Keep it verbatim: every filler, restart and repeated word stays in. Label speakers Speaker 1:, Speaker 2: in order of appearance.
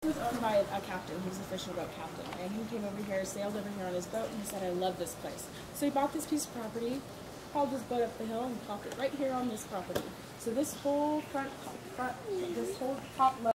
Speaker 1: It was owned by a captain. He was a fishing boat captain, and he came over here, sailed over here on his boat, and he said, "I love this place." So he bought this piece of property, hauled his boat up the hill, and popped it right here on this property. So this whole front, front this whole top left.